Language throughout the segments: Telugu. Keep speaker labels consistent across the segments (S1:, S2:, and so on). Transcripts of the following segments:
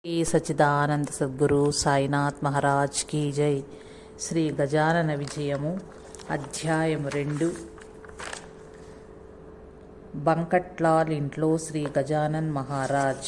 S1: శ్రీ సచ్చిదానంద సద్గురు సాయినాథ్ మహారాజ్ కీ జై. శ్రీ గజానన విజయము అధ్యాయము 2. బంకట్లాల్ ఇంట్లో శ్రీ గజానన్ మహారాజ్.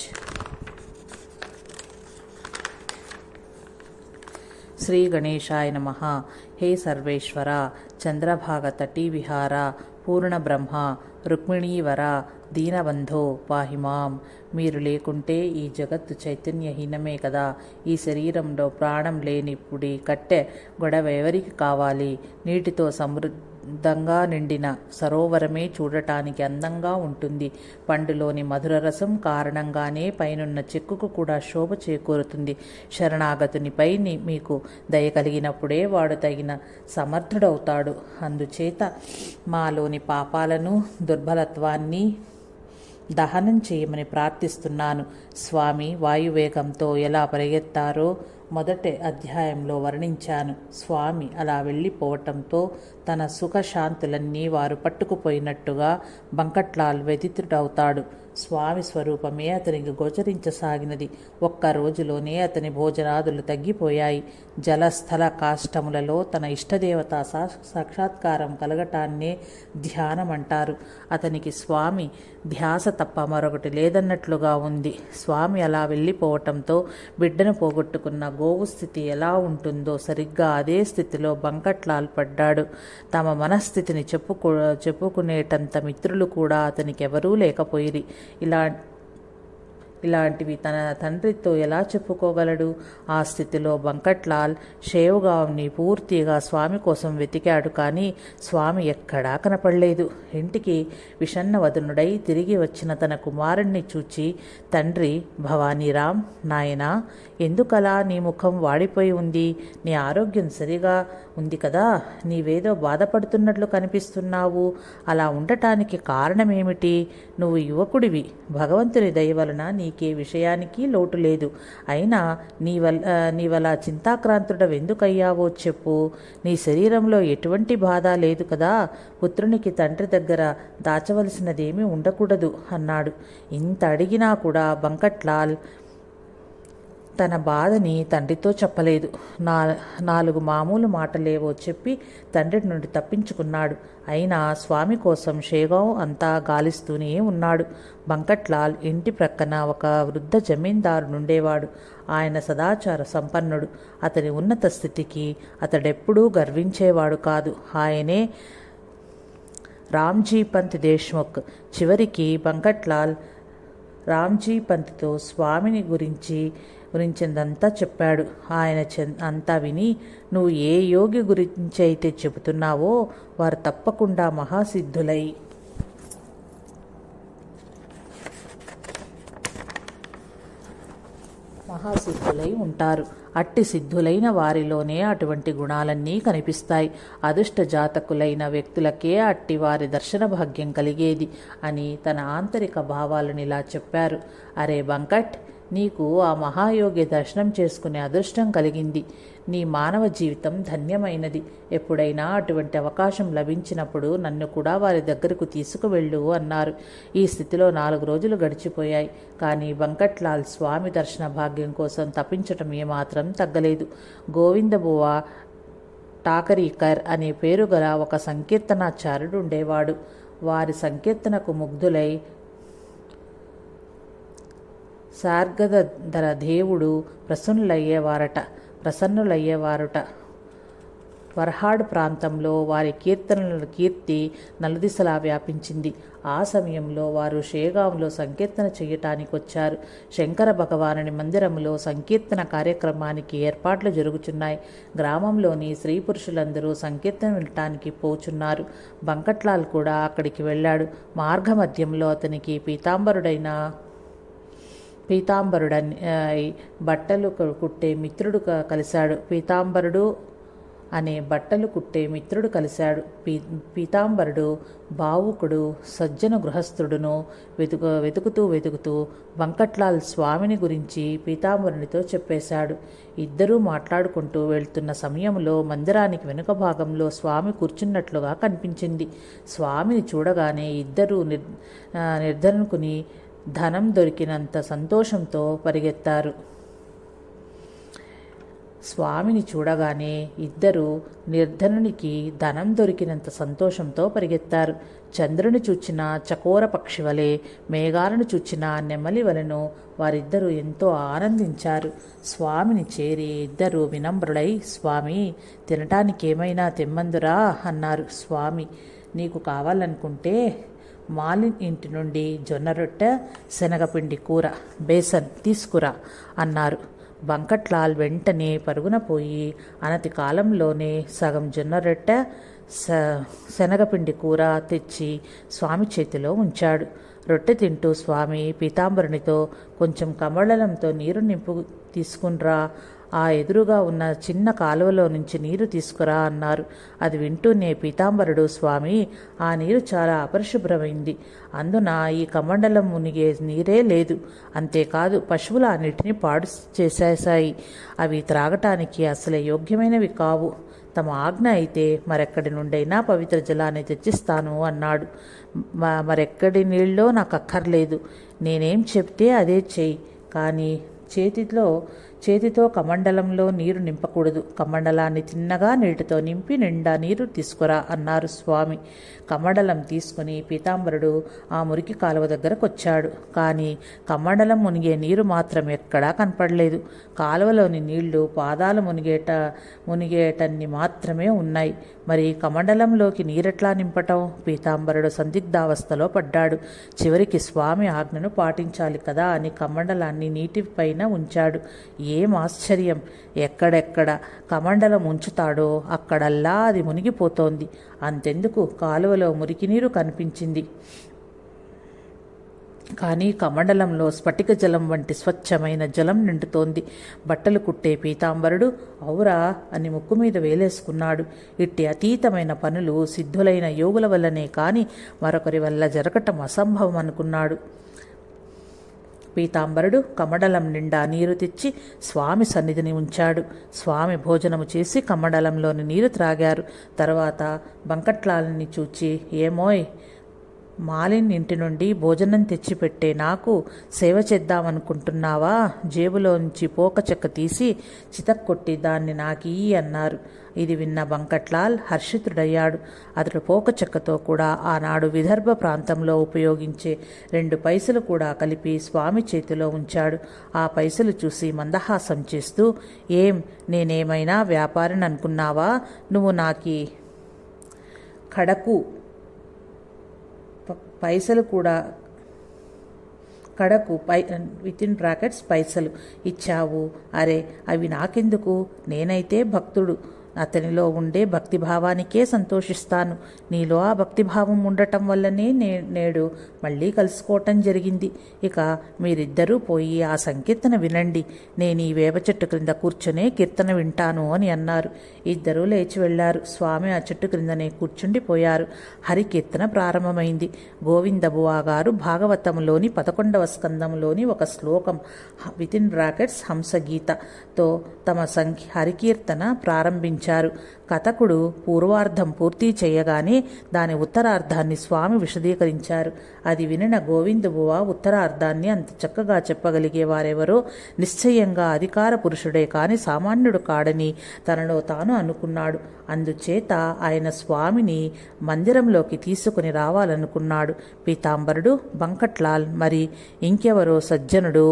S1: శ్రీ గణేశాయ నమః. హే సర్వేశ్వర, చంద్రభాగ తటీ విహార, పూర్ణ బ్రహ్మ, రుక్మిణీవర, దీనబంధో పాహిమాం. మీరు లేకుంటే ఈ జగత్తు చైతన్యహీనమే కదా. ఈ శరీరంలో ప్రాణం లేనిప్పుడి కట్టె గొడవ ఎవరికి కావాలి? నీటితో సమృద్ధంగా నిండిన సరోవరమే చూడటానికి అందంగా ఉంటుంది. పండులోని మధుర రసం కారణంగానే పైనున్న చెక్కుకు కూడా శోభ చేకూరుతుంది. శరణాగతునిపై మీకు దయ కలిగినప్పుడే వాడు తగిన సమర్థుడవుతాడు. అందుచేత మాలోని పాపాలను దుర్బలత్వాన్ని దహనం చేయమని ప్రార్థిస్తున్నాను. స్వామి వాయువేగంతో ఎలా పరిగెత్తారో మొదటి అధ్యాయంలో వర్ణించాను. స్వామి అలా వెళ్ళిపోవటంతో తన సుఖశాంతులన్నీ వారు పట్టుకుపోయినట్టుగా బంకట్లాల్ వ్యతితుడవుతాడు. స్వామి స్వరూపమే అతనికి గోచరించసాగినది. ఒక్క రోజులోనే అతని భోజనాదులు తగ్గిపోయాయి. జలస్థల కాష్టములలో తన ఇష్టదేవత సాక్షాత్కారం కలగటాన్నే ధ్యానం అంటారు. అతనికి స్వామి ధ్యాస తప్ప మరొకటి లేదన్నట్లుగా ఉంది. స్వామి అలా వెళ్ళిపోవటంతో బిడ్డను పోగొట్టుకున్న గోవు స్థితి ఎలా ఉంటుందో సరిగ్గా అదే స్థితిలో బంకట్లాల్ పడ్డాడు. తమ మనస్థితిని చెప్పుకునేటంత మిత్రులు కూడా అతనికి ఎవరూ లేకపోయిరి. ఇలాంటివి తన తండ్రితో ఎలా చెప్పుకోగలడు? ఆ స్థితిలో బంకట్లాల్ షేవ్గావ్ని పూర్తిగా స్వామి కోసం వెతికాడు. కానీ స్వామి ఎక్కడా కనపడలేదు. ఇంటికి విషన్నవదనుడై తిరిగి వచ్చిన తన కుమారుణ్ణి చూచి, తండ్రి భవానీరామ్, నాయనా, ఎందుకలా నీ ముఖం వాడిపోయి ఉంది? నీ ఆరోగ్యం సరిగా ఉంది కదా? నీవేదో బాధపడుతున్నట్లు కనిపిస్తున్నావు. అలా ఉండటానికి కారణమేమిటి? నువ్వు యువకుడివి. భగవంతుని దయ వలన నీకే విషయానికి లోటు లేదు. అయినా నీవలా చింతాక్రాంతుడవెందుకయ్యావో చెప్పు. నీ శరీరంలో ఎటువంటి బాధ లేదు కదా? పుత్రునికి తండ్రి దగ్గర దాచవలసినదేమీ ఉండకూడదు అన్నాడు. ఇంత అడిగినా కూడా బంకట్లాల్ తన బాధని తండ్రితో చెప్పలేదు. నాలుగు మామూలు మాటలేవో చెప్పి తండ్రి నుండి తప్పించుకున్నాడు. అయినా స్వామి కోసం షేగావ్ అంతా గాలిస్తూనే ఉన్నాడు. బంకట్లాల్ ఇంటి ప్రక్కన ఒక వృద్ధ జమీందారు నుండేవాడు. ఆయన సదాచార సంపన్నుడు. అతని ఉన్నత స్థితికి అతడెప్పుడూ గర్వించేవాడు కాదు. ఆయనే రామ్జీ పంత్ దేశ్ముఖ్. చివరికి బంకట్లాల్ రామ్జీ పంత్తో స్వామిని గురించిందంతా చెప్పాడు. ఆయన అంతా విని, నువ్వు ఏ యోగి గురించి అయితే చెబుతున్నావో వారు తప్పకుండా మహాసిద్ధులై ఉంటారు. అట్టి సిద్ధులైన వారిలోనే అటువంటి గుణాలన్నీ కనిపిస్తాయి. అదృష్ట జాతకులైన వ్యక్తులకే అట్టి వారి దర్శన భాగ్యం కలిగేది అని తన ఆంతరిక భావాలను ఇలా చెప్పారు. అరే బంకట్, నీకు ఆ మహాయోగి దర్శనం చేసుకునే అదృష్టం కలిగింది. నీ మానవ జీవితం ధన్యమైనది. ఎప్పుడైనా అటువంటి అవకాశం లభించినప్పుడు నన్ను కూడా వారి దగ్గరకు తీసుకువెళ్ళు అన్నారు. ఈ స్థితిలో 4 రోజులు గడిచిపోయాయి. కానీ బంకట్లాల్ స్వామి దర్శన భాగ్యం కోసం తప్పించటం ఏమాత్రం తగ్గలేదు. గోవిందబువ టాకరీకర్ అనే పేరు గల ఒక సంకీర్తనాచార్యుడు ఉండేవాడు. వారి సంకీర్తనకు ముగ్ధులై శార్గధర దేవుడు ప్రసన్నులయ్యేవారుట. వర్హాడ్ ప్రాంతంలో వారి కీర్తి నలుదిశలా వ్యాపించింది. ఆ సమయంలో వారు షేగాంలో సంకీర్తన చేయటానికి వచ్చారు. శంకర భగవానుని మందిరంలో సంకీర్తన కార్యక్రమానికి ఏర్పాట్లు జరుగుచున్నాయి. గ్రామంలోని స్త్రీ పురుషులందరూ సంకీర్తన వినటానికి పోచున్నారు. బంకట్లాల్ కూడా అక్కడికి వెళ్ళాడు. మార్గమధ్యంలో అతనికి పీతాంబరుడని బట్టలు కుట్టే మిత్రుడు కలిశాడు. పీతాంబరుడు భావుకుడు, సజ్జన గృహస్థుడును. వెతుకుతూ బంకట్లాల్ స్వామిని గురించి పీతాంబరునితో చెప్పేశాడు. ఇద్దరూ మాట్లాడుకుంటూ వెళ్తున్న సమయంలో మందిరానికి వెనుక భాగంలో స్వామి కూర్చున్నట్లుగా కనిపించింది. స్వామిని చూడగానే ఇద్దరూ నిర్ధనుకుని ధనం దొరికినంత సంతోషంతో పరిగెత్తారు. స్వామిని చూడగానే ఇద్దరూ నిర్ధనునికి ధనం దొరికినంత సంతోషంతో పరిగెత్తారు. చంద్రుని చూచిన చకోర పక్షి వలె, మేఘాలను చూచిన నెమలి వలెను వారిద్దరూ ఎంతో ఆనందించారు. స్వామిని చేరి ఇద్దరూ వినమ్రులై, స్వామి, తినటానికేమైనా తెమ్మందురా అన్నారు. స్వామి, నీకు కావాలనుకుంటే మాలిన్ ఇంటి నుండి జొన్న రొట్టె, శనగపిండి కూర, బేసన్ తీసుకురా అన్నారు. బంకట్లాల్ వెంటనే పరుగున పోయి అనతి కాలంలోనే సగం జొన్న రొట్టె, శనగపిండి కూర తెచ్చి స్వామి చేతిలో ఉంచాడు. రొట్టె తింటూ స్వామి పీతాంబరునితో, కొంచెం కమండలంతో నీరు నింపు తీసుకునిరా, ఆ ఎదురుగా ఉన్న చిన్న కాలువలో నుంచి నీరు తీసుకురా అన్నారు. అది వింటూనే పీతాంబరుడు, స్వామి, ఆ నీరు చాలా అపరిశుభ్రమైంది. అందున ఈ కమండలం మునిగే నీరే లేదు. అంతేకాదు, పశువులు ఆ నీటిని పాడు చేసేశాయి. అవి త్రాగటానికి అసలే యోగ్యమైనవి కావు. తమ ఆజ్ఞ అయితే మరెక్కడి నుండైనా పవిత్ర జలాన్ని తెచ్చిస్తాను అన్నాడు. మరెక్కడి నీళ్ళో నాకు అక్కర్లేదు. నేనేం చెప్తే అదే చెయ్యి. కానీ చేతితో కమండలంలో నీరు నింపకూడదు. కమండలాన్ని తిన్నగా నీటితో నింపి నిండా నీరు తీసుకురా అన్నారు స్వామి. కమండలం తీసుకుని పీతాంబరుడు ఆ మురికి కాలువ దగ్గరకొచ్చాడు. కానీ కమండలం మునిగే నీరు మాత్రం ఎక్కడా కనపడలేదు. కాలువలోని నీళ్లు పాదాలు మునిగేటన్ని మాత్రమే ఉన్నాయి. మరి కమండలంలోకి నీరెట్లా నింపటం? పీతాంబరుడు సందిగ్ధావస్థలో పడ్డాడు. చివరికి స్వామి ఆజ్ఞను పాటించాలి కదా అని కమండలాన్ని నీటిపైన ఉంచాడు. ఏం ఆశ్చర్యం! ఎక్కడెక్కడ కమండలం ఉంచుతాడో అక్కడల్లా అది మునిగిపోతోంది. అంతెందుకు, కాలువలో మురికి నీరు కనిపించింది. కానీ కమండలంలో స్ఫటిక జలం వంటి స్వచ్ఛమైన జలం నిండుతోంది. బట్టలు కుట్టే పీతాంబరుడు ఔరా అని ముక్కు మీద వేలేసుకున్నాడు. ఇట్టి అతీతమైన పనులు సిద్ధులైన యోగుల వల్లనే కాని మరొకరి వల్ల జరగటం అసంభవం అనుకున్నాడు. పీతాంబరుడు కమండలం నిండా నీరు తెచ్చి స్వామి సన్నిధిని ఉంచాడు. స్వామి భోజనము చేసి కమండలంలోని నీరు త్రాగారు. తర్వాత బంకట్లాలని చూచి, ఏమోయ్, మాలిన్ ఇంటి నుండి భోజనం తెచ్చిపెట్టే నాకు సేవ చేద్దామనుకుంటున్నావా? జేబులోంచి పోక చెక్క తీసి చితక్కొట్టి దాన్ని నాకియ్యి అన్నారు. ఇది విన్న బంకట్లాల్ హర్షితుడయ్యాడు. అతడు పోక చెక్కతో కూడా ఆనాడు విదర్భ ప్రాంతంలో ఉపయోగించే 2 పైసలు కూడా కలిపి స్వామి చేతిలో ఉంచాడు. ఆ పైసలు చూసి మందహాసం చేస్తూ, ఏం, నేనేమైనా వ్యాపారిని అనుకున్నావా? నువ్వు నాకి కడకు వితిన్ బ్రాకెట్స్ పైసలు ఇచ్చావు. అరే, అవి నాకెందుకు? నేనైతే భక్తుడు, అతనిలో ఉండే భక్తిభావానికే సంతోషిస్తాను. నీలో ఆ భక్తిభావం ఉండటం వల్లనే నేడు మళ్ళీ కలుసుకోవటం జరిగింది. ఇక మీరిద్దరూ పోయి ఆ సంకీర్తన వినండి. నేను ఈ వేప చెట్టు క్రింద కూర్చునే కీర్తన వింటాను అని అన్నారు. ఇద్దరూ లేచి వెళ్లారు. స్వామి ఆ చెట్టు క్రిందనే కూర్చుండిపోయారు. హరికీర్తన ప్రారంభమైంది. గోవిందబువా గారు భాగవతంలోని 11వ స్కందంలోని ఒక శ్లోకం వితిన్ బ్రాకెట్స్ హంసగీతతో తమ హరికీర్తన ప్రారంభించారు. కథకుడు పూర్వార్ధం పూర్తి చేయగానే దాని ఉత్తరార్ధాన్ని స్వామి విశదీకరించారు. అది వినిన గోవిందబువ ఉత్తరార్ధాన్ని అంత చక్కగా చెప్పగలిగే వారెవరో నిశ్చయంగా అధికార పురుషుడే కాని సామాన్యుడు కాడని తనలో తాను అనుకున్నాడు. అందుచేత ఆయన స్వామిని మందిరంలోకి తీసుకుని రావాలనుకున్నాడు. పీతాంబరుడు, బంకట్లాల్, మరి ఇంకెవరో సజ్జనుడు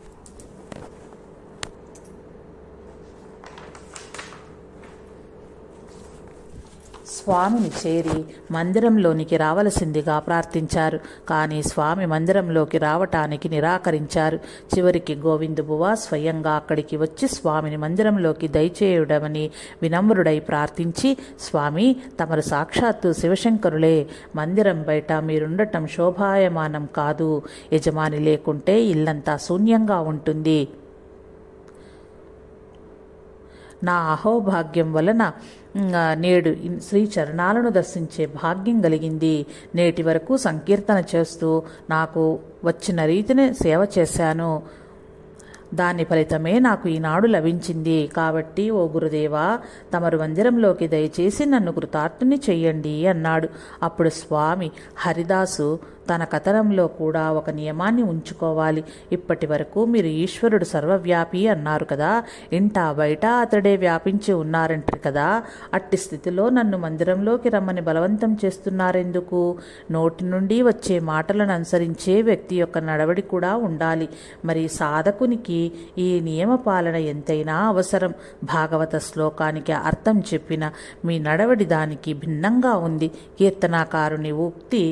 S1: స్వామిని చేరి మందిరంలోనికి రావలసిందిగా ప్రార్థించారు. కానీ స్వామి మందిరంలోకి రావటానికి నిరాకరించారు. చివరికి గోవిందబువ స్వయంగా అక్కడికి వచ్చి స్వామిని మందిరంలోకి దయచేయుడమని వినమ్రుడై ప్రార్థించి, స్వామి, తమరు సాక్షాత్తు శివశంకరులే. మందిరం బయట మీరుండటం శోభాయమానం కాదు. యజమాని లేకుంటే ఇల్లంతా శూన్యంగా ఉంటుంది. నా అహోభాగ్యం వలన నేడు శ్రీ చరణాలను దర్శించే భాగ్యం కలిగింది. నేటి వరకు సంకీర్తన చేస్తూ నాకు వచ్చిన రీతిని సేవ చేశాను. దాని ఫలితమే నాకు ఈనాడు లభించింది. కాబట్టి ఓ గురుదేవా, తమరు మందిరంలోకి దయచేసి నన్ను కృతార్థుని చెయ్యండి అన్నాడు. అప్పుడు స్వామి హరిదాసు తన కథనంలో కూడా ఒక నియమాన్ని ఉంచుకోవాలి. ఇప్పటి వరకు మీరు ఈశ్వరుడు సర్వవ్యాపి అన్నారు కదా, ఇంటా బయట అతడే వ్యాపించి ఉన్నారంటారు కదా, అట్టి స్థితిలో నన్ను మందిరంలోకి రమ్మని బలవంతం చేస్తున్నారెందుకు? నోటి నుండి వచ్చే మాటలను అనుసరించే వ్యక్తి యొక్క నడవడి కూడా ఉండాలి. మరి సాధకునికి ఈ నియమపాలన ఎంతైనా అవసరం. భాగవత శ్లోకానికి అర్థం చెప్పిన మీ నడవడి దానికి భిన్నంగా ఉంది. కీర్తనాకారుని ఉక్తి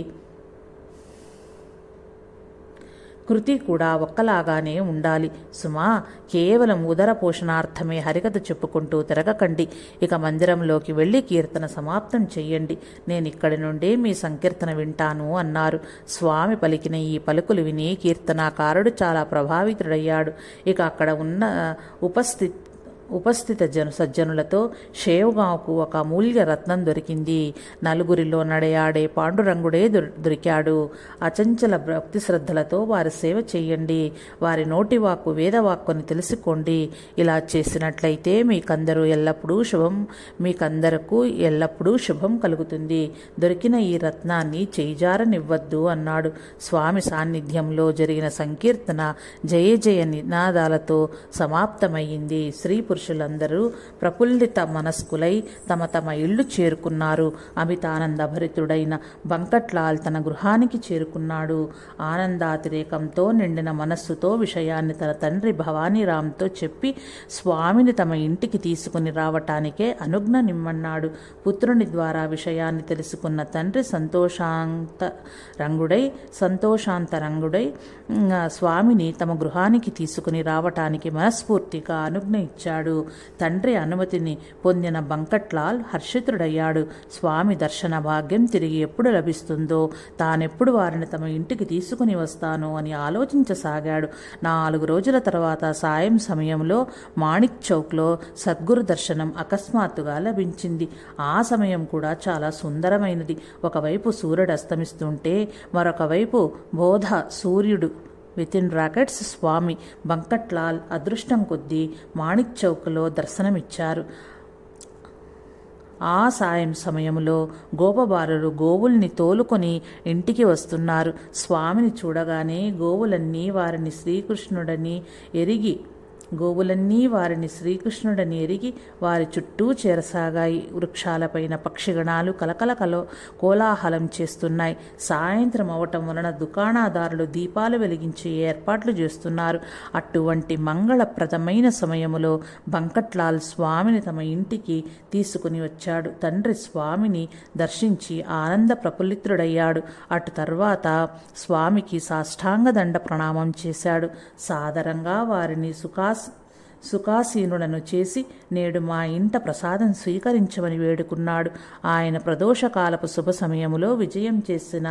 S1: కృతి కూడా ఒక్కలాగానే ఉండాలి. సుమా, కేవలం ఉదర పోషణార్థమే హరికథ చెప్పుకుంటూ తిరగకండి. ఇక మందిరంలోకి వెళ్ళి కీర్తన సమాప్తం చెయ్యండి. నేనిక్కడి నుండే మీ సంకీర్తన వింటాను అన్నారు. స్వామి పలికిన ఈ పలుకులు విని కీర్తనాకారుడు చాలా ప్రభావితుడయ్యాడు. ఇక అక్కడ ఉన్న ఉపస్థిత సజ్జనులతో షేవ్గాంకు ఒక అమూల్య రత్నం దొరికింది. నలుగురిలో నడయాడే పాండురంగుడే దొరికాడు. అచంచల భక్తి శ్రద్ధలతో వారి సేవ చేయండి. వారి నోటివాక్కు వేదవాక్కుని తెలుసుకోండి. ఇలా చేసినట్లయితే మీకందరూ ఎల్లప్పుడూ శుభం కలుగుతుంది. దొరికిన ఈ రత్నాన్ని చేయిజారనివ్వద్దు అన్నాడు. స్వామి సాన్నిధ్యంలో జరిగిన సంకీర్తన జయ జయ నినాదాలతో సమాప్తమయ్యింది. స్త్రీ పురుషులందరూ ప్రఫుల్లిత మనస్కులై తమ తమ ఇళ్లు చేరుకున్నారు. అమితానందభరితుడైన బంకట్లాల్ తన గృహానికి చేరుకున్నాడు. ఆనందాతిరేకంతో నిండిన మనస్సుతో విషయాన్ని తన తండ్రి భవానీరామ్తో చెప్పి స్వామిని తమ ఇంటికి తీసుకుని రావటానికే అనుజ్ఞ నిమ్మన్నాడు. పుత్రుని ద్వారా విషయాన్ని తెలుసుకున్న తండ్రి సంతోషాంతరంగుడై స్వామిని తమ గృహానికి తీసుకుని రావటానికి మనస్ఫూర్తిగా అనుజ్ఞ ఇచ్చాడు. తండ్రి అనుమతిని పొందిన బంకట్లాల్ హర్షితుడయ్యాడు. స్వామి దర్శన భాగ్యం తిరిగి ఎప్పుడు లభిస్తుందో, తానెప్పుడు వారిని తమ ఇంటికి తీసుకుని వస్తానో అని ఆలోచించసాగాడు. 4 రోజుల తర్వాత సాయం సమయంలో మాణిక్ చౌక్లో సద్గురు దర్శనం అకస్మాత్తుగా లభించింది. ఆ సమయం కూడా చాలా సుందరమైనది. ఒకవైపు సూర్యుడు అస్తమిస్తుంటే మరొక వైపు బోధ సూర్యుడు స్వామి బంకట్లాల్ అదృష్టం కొద్దీ మాణిక్ చౌక్లో దర్శనమిచ్చారు. ఆ సాయం సమయంలో గోపబాలురు గోవుల్ని తోలుకొని ఇంటికి వస్తున్నారు. స్వామిని చూడగానే గోవులన్నీ వారిని శ్రీకృష్ణుడని ఎరిగి వారి చుట్టూ చేరసాగాయి. వృక్షాలపైన పక్షిగణాలు కలకల కోలాహలం చేస్తున్నాయి. సాయంత్రం అవటం వలన దుకాణదారులు దీపాలు వెలిగించి ఏర్పాట్లు చేస్తున్నారు. అటువంటి మంగళప్రదమైన సమయములో బంకట్లాల్ స్వామిని తమ ఇంటికి తీసుకుని వచ్చాడు. తండ్రి స్వామిని దర్శించి ఆనంద ప్రఫుల్లితుడయ్యాడు. అటు తర్వాత స్వామికి సాష్టాంగ దండ ప్రణామం చేశాడు. సాదరంగా వారిని సుఖాసీనులను చేసి నేడు మా ఇంట ప్రసాదం స్వీకరించమని వేడుకున్నాడు. ఆయన ప్రదోషకాలపు శుభ సమయములో విజయం చేసిన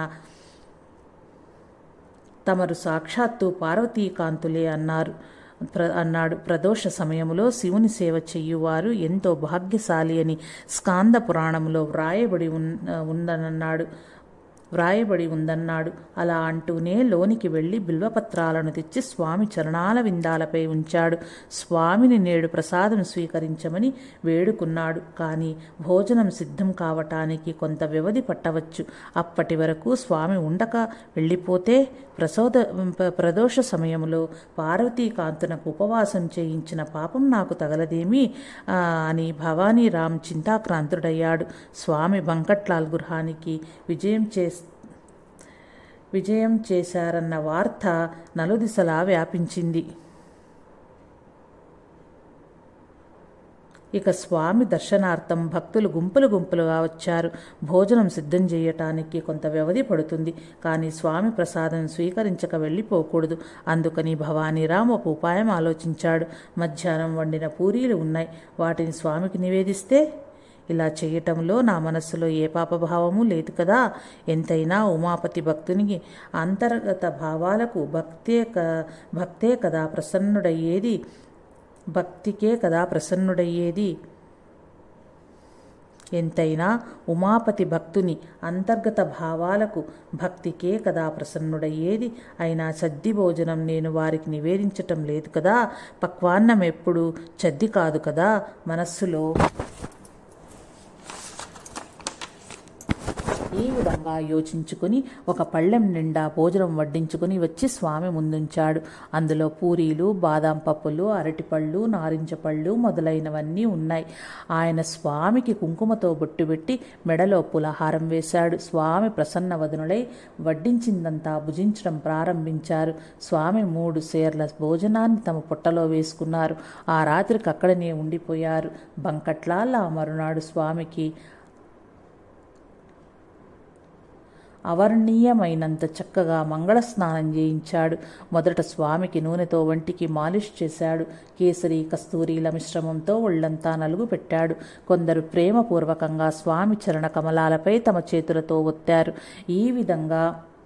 S1: తమరు సాక్షాత్తు పార్వతీకాంతులే అన్నాడు. ప్రదోష సమయములో శివుని సేవ చెయ్యువారు ఎంతో భాగ్యశాలి అని స్కాంద పురాణంలో వ్రాయబడి ఉందన్నాడు. అలా అంటూనే లోనికి వెళ్ళి బిల్వపత్రాలను తెచ్చి స్వామి చరణాల విందాలపై ఉంచాడు. స్వామిని నేడు ప్రసాదం స్వీకరించమని వేడుకున్నాడు. కానీ భోజనం సిద్ధం కావటానికి కొంత వ్యవధి పట్టవచ్చు. అప్పటి వరకు స్వామి ఉండక వెళ్ళిపోతే ప్రదోష సమయంలో పార్వతీకాంతునకు ఉపవాసం చేయించిన పాపం నాకు తగలదేమీ అని భవానీరామ్ చింతాక్రాంతుడయ్యాడు. స్వామి బంకట్లాల్ గృహానికి విజయం చేశారన్న వార్త నలుదిశలా వ్యాపించింది. ఇక స్వామి దర్శనార్థం భక్తులు గుంపులుగా వచ్చారు. భోజనం సిద్ధం చేయటానికి కొంత వ్యవధి పడుతుంది. కానీ స్వామి ప్రసాదం స్వీకరించక వెళ్ళిపోకూడదు. అందుకని భవానీరామ్ ఒక ఉపాయం ఆలోచించాడు. మధ్యాహ్నం వండిన పూరీలు ఉన్నాయి, వాటిని స్వామికి నివేదిస్తే ఇలా చేయటంలో నా మనస్సులో ఏ పాపభావము లేదు కదా. ఎంతైనా ఉమాపతి భక్తునికి అంతర్గత భావాలకు భక్తికే కదా ప్రసన్నుడయ్యేది. ఎంతైనా ఉమాపతి భక్తుని అంతర్గత భావాలకు భక్తికే కదా ప్రసన్నుడయ్యేది. అయినా చద్ది భోజనం నేను వారికి నివేదించటం లేదు కదా. పక్వాన్నం ఎప్పుడు చద్ది కాదు కదా. ఈ విధంగా యోచించుకుని ఒక పళ్ళెం నిండా భోజనం వడ్డించుకుని వచ్చి స్వామి ముందుంచాడు. అందులో పూరీలు, బాదాం పప్పులు, అరటిపళ్ళు, నారింజ పళ్ళు మొదలైనవన్నీ ఉన్నాయి. ఆయన స్వామికి కుంకుమతో బొట్టు పెట్టి మెడలో పులహారం వేశాడు. స్వామి ప్రసన్న వదనుడై వడ్డించిందంతా భుజించడం ప్రారంభించారు. స్వామి 3 సేర్ల భోజనాన్ని తమ పుట్టలో వేసుకున్నారు. ఆ రాత్రికి అక్కడనే ఉండిపోయారు. బంకట్లాల్ ఆ మరునాడు స్వామికి అవర్ణీయమైనంత చక్కగా మంగళ స్నానం చేయించాడు. మొదట స్వామికి నూనెతో వంటికి మాలిష్ చేశాడు. కేసరి, కస్తూరీల మిశ్రమంతో ఒళ్లంతా నలుగు పెట్టాడు. కొందరు ప్రేమపూర్వకంగా స్వామి చరణ కమలాలపై తమ చేతులతో ఒత్తారు. ఈ విధంగా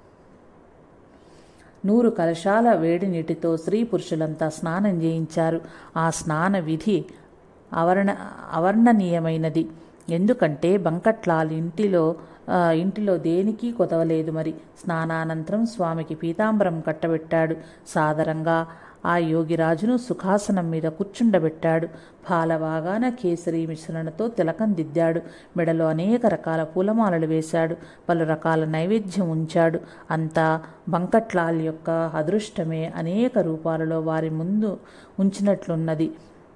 S1: 100 కలశాల వేడి నీటితో స్త్రీ పురుషులంతా స్నానం చేయించారు. ఆ స్నాన విధి అవర్ణనీయమైనది. ఎందుకంటే బంకట్లాల్ ఇంటిలో దేనికి కొదవలేదు. మరి స్నానానంతరం స్వామికి పీతాంబరం కట్టబెట్టాడు. సాదరంగా ఆ యోగిరాజును సుఖాసనం మీద కూర్చుండబెట్టాడు. పాలవాగాన కేసరి మిశ్రణతో తిలకం దిద్దాడు. మెడలో అనేక రకాల పూలమాలలు వేశాడు. పలు రకాల నైవేద్యం ఉంచాడు. అంతా బంకట్లాల్ యొక్క అదృష్టమే. అనేక రూపాలలో వారి ముందు ఉంచినట్లున్నది.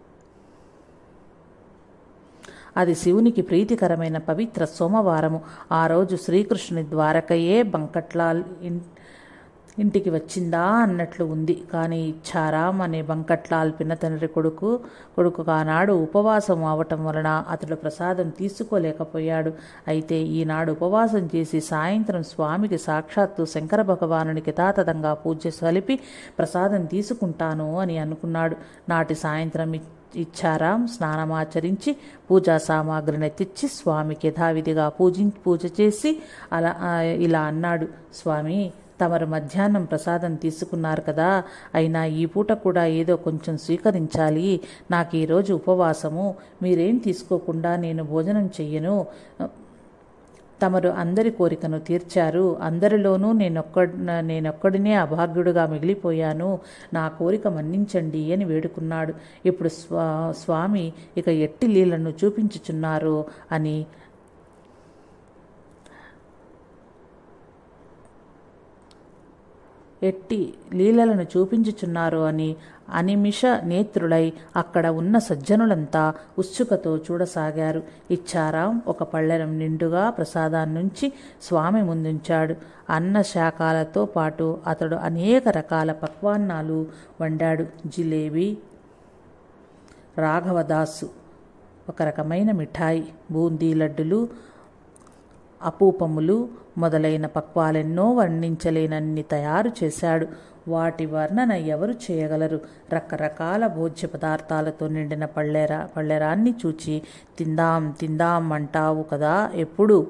S1: అది శివునికి ప్రీతికరమైన పవిత్ర సోమవారము. ఆ రోజు శ్రీకృష్ణుని ద్వారకయే బంకట్లాల్ ఇంటికి వచ్చిందా అన్నట్లు ఉంది. కానీ ఇచ్చారాం అనే బంకట్లాల్ పినతండ్రి కొడుకు ఆనాడు ఉపవాసం అవటం వలన అతడు ప్రసాదం తీసుకోలేకపోయాడు. అయితే ఈనాడు ఉపవాసం చేసి సాయంత్రం స్వామికి సాక్షాత్తు శంకర భగవానునికి యథాతథంగా పూజ సలిపి ప్రసాదం తీసుకుంటాను అని అనుకున్నాడు. నాటి సాయంత్రం ఇచ్చారాం స్నానమాచరించి పూజా సామాగ్రిని తెచ్చి స్వామికి యథావిధిగా పూజ చేసి ఇలా అన్నాడు. స్వామి, తమరు మధ్యాహ్నం ప్రసాదం తీసుకున్నారు కదా, అయినా ఈ పూట కూడా ఏదో కొంచెం స్వీకరించాలి. నాకు ఈరోజు ఉపవాసము. మీరేం తీసుకోకుండా నేను భోజనం చెయ్యను. తమరు అందరి కోరికను తీర్చారు. అందరిలోనూ నేనొక్కడినే అభాగ్యుడుగా మిగిలిపోయాను. నా కోరిక మన్నించండి అని వేడుకున్నాడు. ఇప్పుడు స్వామి ఇక ఎట్టి లీలను చూపించుచున్నారు అని ఎట్టి లీలలను చూపించుచున్నారు అని అనిమిష నేత్రులై అక్కడ ఉన్న సజ్జనులంతా ఉత్సుకతో చూడసాగారు. ఇచ్చారాం ఒక పళ్ళెం నిండుగా ప్రసాదాన్నుంచి స్వామి ముందుంచాడు. అన్న శాకాలతో పాటు అతడు అనేక రకాల పక్వాన్నాలు వండాడు. జిలేబీ, రాఘవదాసు ఒక రకమైన మిఠాయి, బూందీ లడ్డులు, అపూపములు మొదలైన పక్వాలెన్నో వర్ణించలేనన్ని తయారు చేశాడు. వాటి వర్ణన ఎవరు చేయగలరు? రకరకాల భోజ్య పదార్థాలతో నిండిన పళ్ళెరాన్ని చూచి తిందాం అంటావు కదా ఎప్పుడు?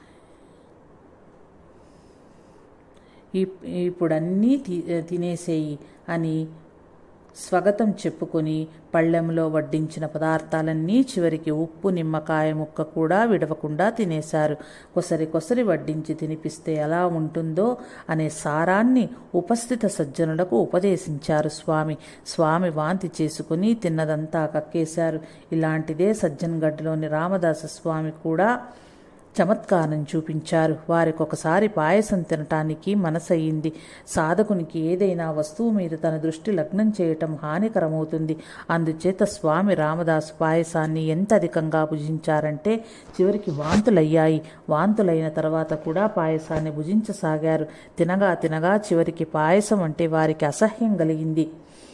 S1: ఇప్పుడన్నీ తినేసేయి అని స్వాగతం చెప్పుకొని పళ్ళెంలో వడ్డించిన పదార్థాలన్నీ చివరికి ఉప్పు, నిమ్మకాయ ముక్క కూడా విడవకుండా తినేశారు. కొసరి వడ్డించి తినిపిస్తే ఎలా ఉంటుందో అనే సారాన్ని ఉపస్థిత సజ్జనులకు ఉపదేశించారు స్వామి వాంతి చేసుకుని తిన్నదంతా కక్కేశారు. ఇలాంటిదే సజ్జన్గఢ్లోని రామదాస స్వామి కూడా చమత్కారం చూపించారు. వారికొకసారి పాయసం తినటానికి మనసయింది. సాధకునికి ఏదైనా వస్తువు మీద తన దృష్టి లగ్నం చేయటం హానికరమవుతుంది. అందుచేత స్వామి రామదాసు పాయసాన్ని ఎంత అధికంగా భుజించారంటే చివరికి వాంతులయ్యాయి. వాంతులైన తర్వాత కూడా పాయసాన్ని భుజించసాగారు. తినగా చివరికి పాయసం అంటే వారికి అసహ్యం కలిగింది.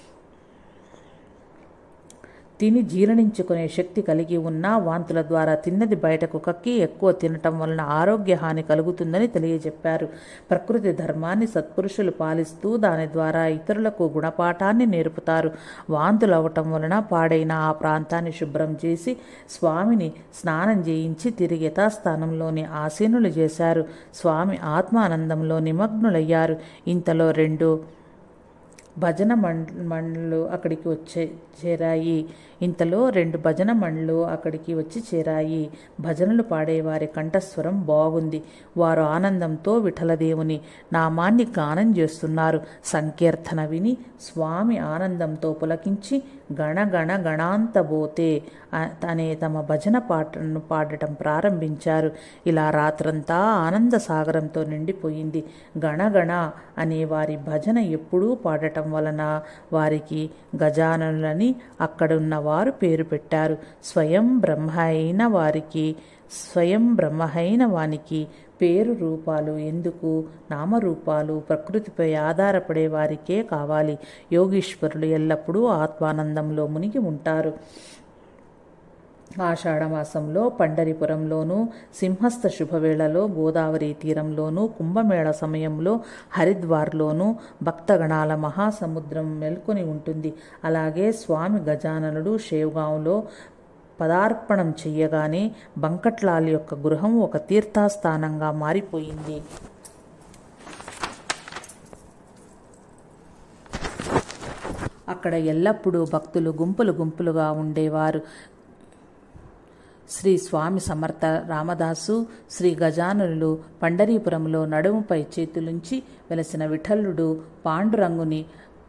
S1: తిని జీర్ణించుకునే శక్తి కలిగి ఉన్నా వాంతుల ద్వారా తిన్నది బయటకు కక్కి ఎక్కువ తినటం వలన ఆరోగ్య హాని కలుగుతుందని తెలియజెప్పారు. ప్రకృతి ధర్మాన్ని సత్పురుషులు పాలిస్తూ దాని ద్వారా ఇతరులకు గుణపాఠాన్ని నేర్పుతారు. వాంతులు అవటం వలన పాడైన ఆ ప్రాంతాన్ని శుభ్రం చేసి స్వామిని స్నానం చేయించి తిరిగి యథాస్థానంలోని ఆసీనులు చేశారు. స్వామి ఆత్మానందంలో నిమగ్నులయ్యారు. ఇంతలో 2 భజన మండలు అక్కడికి వచ్చి చేరాయి. భజనలు పాడేవారి కంఠస్వరం బాగుంది. వారు ఆనందంతో విఠలదేవుని నామాన్ని గానం చేస్తున్నారు. సంకీర్తన విని స్వామి ఆనందంతో పులకించి గణగణ గణాంతబోతే అనే తమ భజన పాటను పాడటం ప్రారంభించారు. ఇలా రాత్రంతా ఆనంద సాగరంతో నిండిపోయింది. గణగణ అనే వారి భజన ఎప్పుడూ పాడటం వలన వారికి గజాననులని అక్కడున్న వారు పేరు పెట్టారు. స్వయం బ్రహ్మ అయిన వానికి పేరు రూపాలు ఎందుకు? నామరూపాలు ప్రకృతిపై ఆధారపడే వారికే కావాలి. యోగీశ్వరులు ఎల్లప్పుడూ ఆత్మానందంలో మునిగి ఉంటారు. ఆషాఢమాసంలో పండరిపురంలోనూ, సింహస్థ శుభవేళలో గోదావరి తీరంలోనూ, కుంభమేళ సమయంలో హరిద్వార్లోనూ భక్తగణాల మహాసముద్రం మెల్కొని ఉంటుంది. అలాగే స్వామి గజాననుడు షేవ్గాంలో పదార్పణం చెయ్యగానే బంకట్లాల్ యొక్క గృహం ఒక తీర్థస్థానంగా మారిపోయింది. అక్కడ ఎల్లప్పుడూ భక్తులు గుంపులుగా ఉండేవారు. శ్రీ స్వామి సమర్థ రామదాసు, శ్రీ గజాననులు పండరీపురంలో నడుముపై చేతులుంచి వెలసిన విఠలుడు పాండురంగుని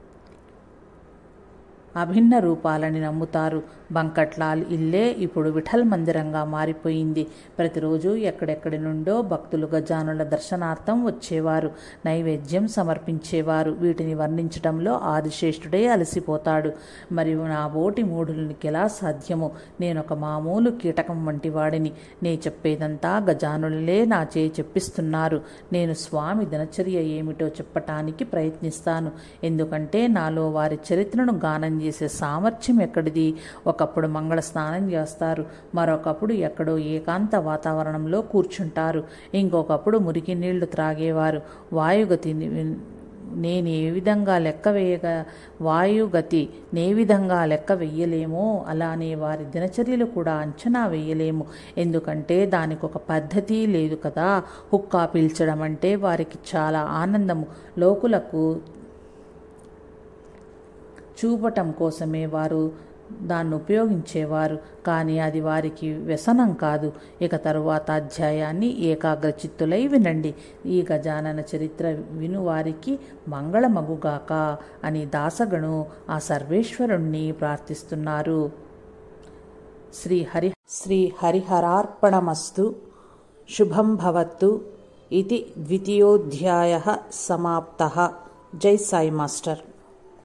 S1: అభిన్న రూపాలని నమ్ముతారు. బంకట్లాల్ ఇల్లే ఇప్పుడు విఠల్ మందిరంగా మారిపోయింది. ప్రతిరోజు ఎక్కడెక్కడి నుండో భక్తులు గజానుల దర్శనార్థం వచ్చేవారు, నైవేద్యం సమర్పించేవారు. వీటిని వర్ణించడంలో ఆదిశేషుడే అలసిపోతాడు. మరియు నా బోటి మూఢులకెలా సాధ్యము? నేనొక మామూలు కీటకం వంటి వాడిని. నే చెప్పేదంతా గజానులే నాచే చెప్పిస్తున్నారు. నేను స్వామి దినచర్య ఏమిటో చెప్పటానికి ప్రయత్నిస్తాను. ఎందుకంటే నాలో వారి చరిత్రను గానం చేసే సామర్థ్యం ఎక్కడిది? ఒకప్పుడు మంగళ స్నానం చేస్తారు, మరొకప్పుడు ఎక్కడో ఏకాంత వాతావరణంలో కూర్చుంటారు, ఇంకొకప్పుడు మురికి నీళ్లు త్రాగేవారు. వాయుగతి నే విధంగా లెక్క వెయ్యలేమో అలానే వారి దినచర్యలు కూడా అంచనా వేయలేము. ఎందుకంటే దానికి ఒక పద్ధతి లేదు కదా. హుక్కా పీల్చడం అంటే వారికి చాలా ఆనందము. లోకులకు చూపటం కోసమే వారు దాన్ని ఉపయోగించేవారు, కానీ అది వారికి వ్యసనం కాదు. ఇక తరువాత అధ్యాయాన్ని ఏకాగ్రచిత్తులై వినండి. ఈ గజానన చరిత్ర వినువారికి మంగళమగుగాక అని దాసగణు ఆ సర్వేశ్వరుణ్ణి ప్రార్థిస్తున్నారు. శ్రీ హరిహరార్పణమస్తు. శుభం భవత్తు. ఇది ద్వితీయోధ్యాయః సమాప్తః. జై సాయి మాస్టర్.